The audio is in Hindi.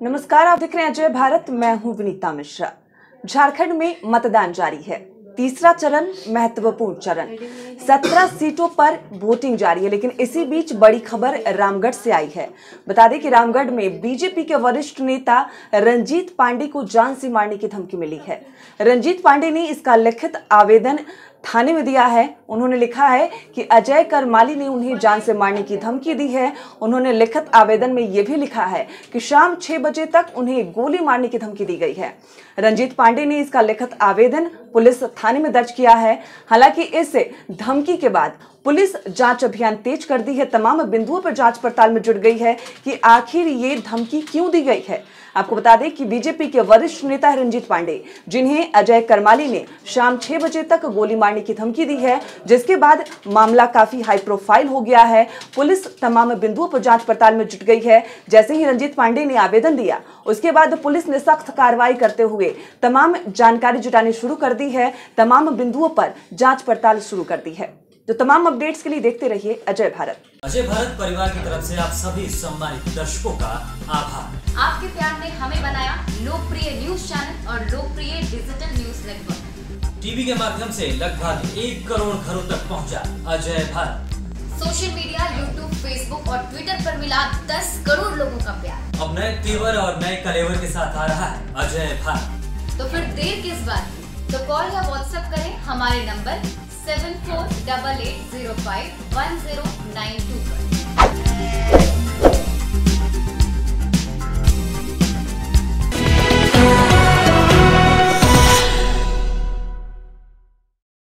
नमस्कार, आप देख रहे हैं अजय भारत। मैं हूं विनीता मिश्रा। झारखंड में मतदान जारी है। तीसरा चरण महत्वपूर्ण चरण, 17 सीटों पर वोटिंग जारी है। लेकिन इसी बीच बड़ी खबर रामगढ़ से आई है। बता दें कि रामगढ़ में बीजेपी के वरिष्ठ नेता रंजीत पांडे को जान से मारने की धमकी मिली है। रंजीत पांडे ने इसका लिखित आवेदन थाने में दिया है। उन्होंने लिखा है कि अजय करमाली ने उन्हें जान से मारने की धमकी दी है। उन्होंने लिखित आवेदन में यह भी लिखा है कि शाम 6 बजे तक उन्हें गोली मारने की धमकी दी गई है। रंजीत पांडे ने इसका लिखित आवेदन पुलिस थाने में दर्ज किया है। हालांकि इस धमकी के बाद पुलिस जांच अभियान तेज कर दी है। तमाम बिंदुओं पर जांच पड़ताल में जुट गई है कि आखिर ये धमकी क्यों दी गई है। आपको बता दें कि बीजेपी के वरिष्ठ नेता है रंजीत पांडे, जिन्हें अजय करमाली ने शाम 6 बजे तक गोली मारने की धमकी दी है, जिसके बाद मामला काफी हाई प्रोफाइल हो गया है। पुलिस तमाम बिंदुओं पर जांच पड़ताल में जुट गई है। जैसे ही रंजीत पांडे ने आवेदन दिया, उसके बाद पुलिस ने सख्त कार्रवाई करते हुए तमाम जानकारी जुटानी शुरू कर दी है। तमाम बिंदुओं पर जांच पड़ताल शुरू कर दी है। तो तमाम अपडेट्स के लिए देखते रहिए अजय भारत। अजय भारत परिवार की तरफ से आप सभी सम्मानित दर्शकों का आभार। आपके प्यार ने हमें बनाया लोकप्रिय न्यूज चैनल और लोकप्रिय डिजिटल न्यूज नेटवर्क। टीवी के माध्यम से लगभग 1 करोड़ घरों तक पहुंचा Ajay Bharat. Social media, YouTube, Facebook और ट्विटर पर मिला 10 करोड़ लोगों का प्यार। अब नए तेवर और नए कलेवर के साथ आ रहा है अजय भारत। तो फिर देर किस बात की? तो कॉल या व्हाट्सएप करें हमारे नंबर 7488051092 पर।